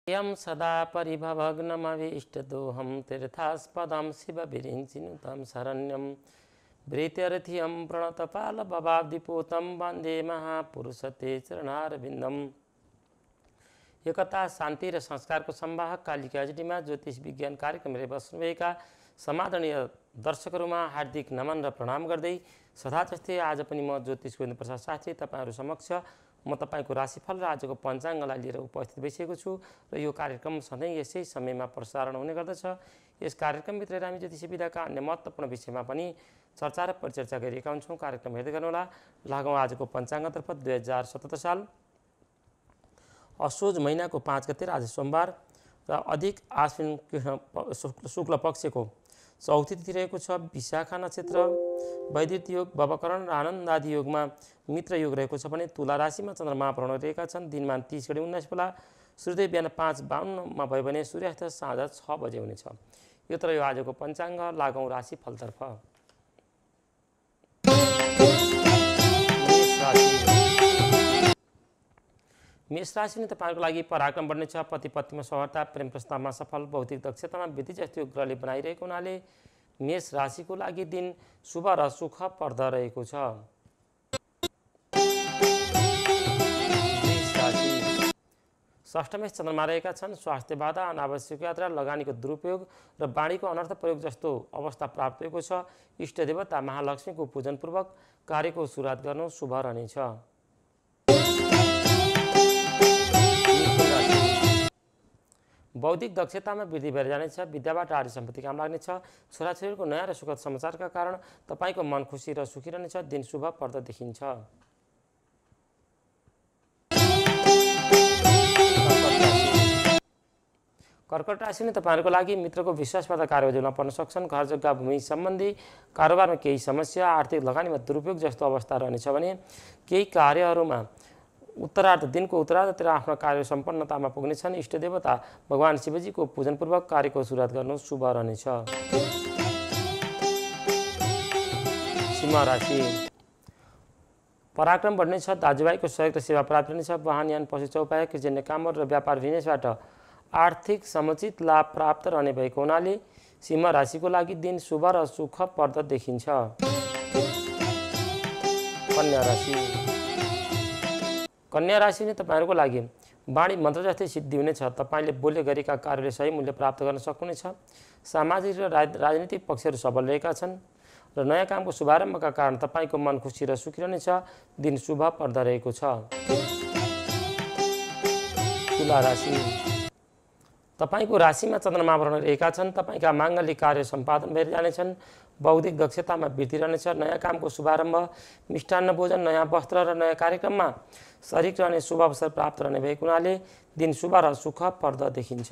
यं सदा परिभवग्नमभीष्टदोहं तीर्थास्पदं शिवविरिञ्चिनुतं शरण्यं वृत्यर्थियं प्रणतपालभवाब्धिपूतं वन्दे महापुरुषते चरणारविन्दम्। एकता शान्ति र संस्कारको संवाहक कालिका एचडीमा ज्योतिष विज्ञान कार्यक्रम हेरेर बस्नुभएका समादरणीय दर्शकहरूमा हार्दिक नमन र प्रणाम गर्दै सदा जस्तै आज पनि म ज्योतिष गोविन्द प्रसाद शास्त्री तपाईहरु समक्ष म तपाईको राशिफल र आजको पञ्चाङ्गलाई लिएर उपस्थित भइसकेको छु र यो कार्यक्रम सधैँ यसै समयमा प्रसारण हुने गर्दछ। यस कार्यक्रमभित्र हामी ज्योतिष विधाका अन्य महत्त्वपूर्ण विषयमा पनि चर्चा र परिचर्चा गरिरहेका हुन्छौँ। कार्यक्रम हेर्दै गर्नुहोला। लागौँ आजको पञ्चाङ्गतर्फ 2077 साल असोज महिनाको 5 गते आज सोमबार र अधिक आश्विन शुक्ल पक्षको चौथी तिथि रहेको छ। विशाखा नक्षत्र, वैदिक योग, भवकरण र आनन्द आदि योगमा मित्र योग रहेको छ भने तुला राशिमा चन्द्रमा भ्रमण रहेका छन्। दिनमा 30:19 बेला, सूर्योदय बिहान 5:52 भयो भने सूर्यास्त साँझ 6 बजे हुनेछ। यो तर यो आजको पञ्चाङ्ग। लागौँ राशि फलतर्फ। मेष राशि तपाईहरुको लागि पराक्रम बढ्नेछ। पति पत्नीमा सौहार्दता, प्रेम प्रस्तावमा सफल, भौतिक दक्षतामा वृद्धि जस्तो ग्रहले बनाइरहेको हुनाले मेष राशिको लागि दिन शुभ र सुखप्रद रहेको छ। षष्ठमेश चन्द्रमा रहेका छन्। स्वास्थ्य बाधा, अनावश्यक यात्रा, लगानीको दुरुपयोग र बाणीको अनर्थ प्रयोग जस्तो अवस्था प्राप्त भएको छ। इष्ट देवता महालक्ष्मीको पूजनपूर्वक कार्यको सुरुवात गर्नु शुभ रहनेछ। बौद्धिक दक्षतामा वृद्धि भएर जानेछ। विद्याबाट आर्थिक सम्पत्ति काम लाग्नेछ। छोराछोरीको नयाँ र सुखद समाचारका कारण तपाईको मन खुसी र सुखी रहनेछ। दिन शुभप्रद देखिन्छ। कर्कट राशि नै तपाईहरुको लागि मित्रको विश्वासबाट कार्ययोजना पर्न सक्छन्। घर जग्गा भूमि सम्बन्धी कारोबारमा केही समस्या, आर्थिक लगानीमा दुरुपयोग जस्तो अवस्था रहनेछ भने केही कार्यहरूमा दिनको उत्तरार्धतिर आफ्नो कार्य सम्पन्नतामा पुग्नेछन्। इष्ट देवता भगवान शिवजीको पूजनपूर्वक कार्यको सुरुवात गर्नु शुभ रहनेछ। सिंह राशि पराक्रम बढ्नेछ। दाजुभाइको सहयोग र सेवा प्राप्त हुनेछ। वाहनयान, पशु चौपाया, कृषि कामहरू र व्यापार बिजनेसबाट आर्थिक समुचित लाभ प्राप्त रहने भएको हुनाले सिंह राशिको लागि दिन शुभ र सुखप्रद देखिन्छ। कन्या राशि कन्या राशि नै तपाईहरुको लागि वाणी मन्त्र जस्तै सिद्धि हुनेछ। तपाईले बोल्दै गरेका कार्यले सही मूल्य प्राप्त गर्न सक्नुहुनेछ। सामाजिक र राजनीतिक पक्षहरू सबल रहेका छन् र नयाँ कामको शुभारम्भका कारण तपाईको मन खुसी र सुखी रहनेछ। दिन शुभप्रद रहेको छ। तुला राशि तपाईको राशिमा चन्द्रमा भ्रमण रहेका छन्। तपाईका माङ्गलिक कार्य सम्पादन भएर जानेछन्। बौद्धिक दक्षतामा वृद्धि रहनेछ। नयाँ कामको शुभारम्भ, मिष्टान्न भोजन, नयाँ वस्त्र र नयाँ कार्यक्रममा शरीक रहने शुभ अवसर प्राप्त रहने भएको हुनाले दिन शुभ र सुखप्रद देखिन्छ।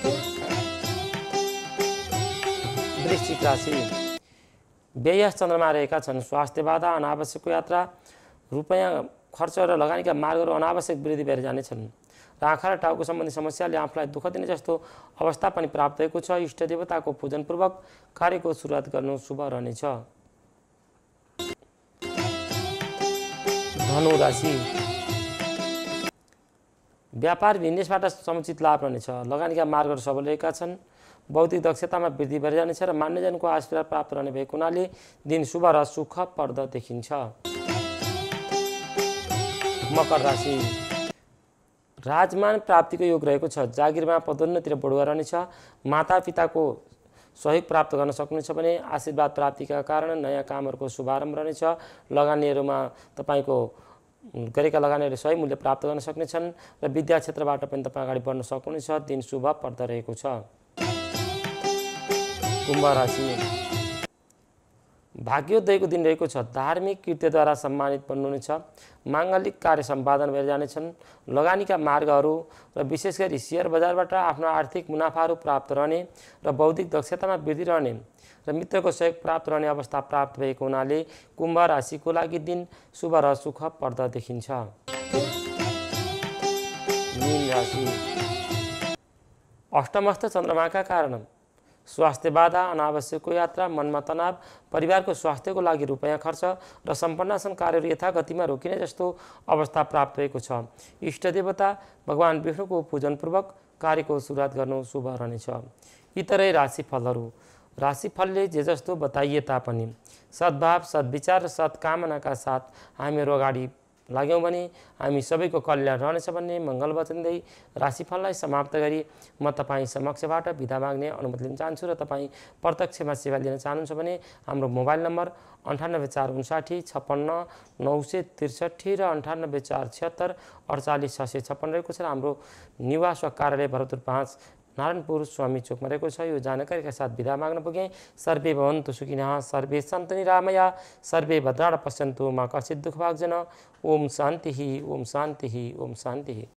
वृश्चिक राशि व्यय चन्द्रमा रहेका छन्। स्वास्थ्य बाधा, अनावश्यक यात्रा, रुपैयाँ खर्च र लगानीका मार्गहरू अनावश्यक वृद्धि भएर जानेछन्। आँखा र टाउको सम्बन्धी समस्याले आफूलाई दुःख दिने जस्तो अवस्था पनि प्राप्त भएको छ। इष्ट देवताको पूजनपूर्वक कार्यको सुरुवात गर्नु शुभ रहनेछ। धनु राशि व्यापार बिजनेसबाट समुचित लाभ रहनेछ। लगानीका मार्गहरू सबल रहेका छन्। बौद्धिक दक्षतामा वृद्धि भएर जानेछ र मान्यजनको आशीर्वाद प्राप्त रहने भएको हुनाले दिन शुभ र सुखप्रद देखिन्छ। मकर राशि राजमान प्राप्तिको योग रहेको छ। जागिरमा पदोन्नति र बढुवा रहनेछ। मातापिताको सहयोग प्राप्त गर्न सक्नुहुनेछ भने आशीर्वाद प्राप्तिका कारण नयाँ कामहरूको शुभारम्भ रहनेछ। लगानीहरूमा तपाईको गरेका लगानीहरूले सही मूल्य प्राप्त गर्न सक्नेछन् र विद्या क्षेत्रबाट पनि तपाईँ अगाडि बढ्न सक्नुहुनेछ। दिन शुभप्रद रहेको छ। कुम्भ राशि भाग्योदयको दिन रहेको छ। धार्मिक कृत्यद्वारा सम्मानित बन्नुहुनेछ। माङ्गलिक कार्य सम्पादन भएर जानेछन्। लगानीका मार्गहरू र विशेष गरी सेयर बजारबाट आफ्नो आर्थिक मुनाफाहरू प्राप्त रहने र बौद्धिक दक्षतामा वृद्धि रहने र मित्रको सहयोग प्राप्त रहने अवस्था प्राप्त भएको हुनाले कुम्भ राशिको लागि दिन शुभ र सुखप्रद देखिन्छ। मीन राशि अष्टमस्थ चन्द्रमाका कारण स्वास्थ्य बाधा, अनावश्यक यात्रा, मनमा तनाव, परिवारको स्वास्थ्यको लागि रुपैयाँ खर्च र सम्पन्नासन कार्यहरू यथागतिमा रोकिने जस्तो अवस्था प्राप्त भएको छ। इष्ट देवता भगवान विष्णुको पूजनपूर्वक कार्यको सुरुवात गर्नु शुभ रहनेछ। इतरै राशिफलहरू। राशिफलले जे जस्तो बताइए तापनि सद्भाव, सद्विचार र सद्कामनाका साथ हामीहरू अगाडि लाग्यौँ भने हामी सबैको कल्याण रहनेछ भन्ने मङ्गल वचन दिँदै राशिफललाई समाप्त गरी म तपाईँ समक्षबाट बिदा माग्ने अनुमति लिन चाहन्छु र तपाईँ प्रत्यक्षमा सेवा लिन चाहनुहुन्छ भने हाम्रो मोबाइल नम्बर 9845 56 963 र 9847 48 656 रहेको छ र हाम्रो निवास वा कार्यालय भरतपुर 5 नारायणपुर स्वामी चोकमा रहेको छ। यो जानकारीका साथ बिदा माग्न पुगेँ। सर्वे भवन्तु सुखिनः, सर्वे सन्तु निरामया, सर्वे भद्राणि पश्यन्तु मा कश्चित् दुःखभाग् जन। ओम शान्तिः, ओम शान्तिः, ओम शान्तिः।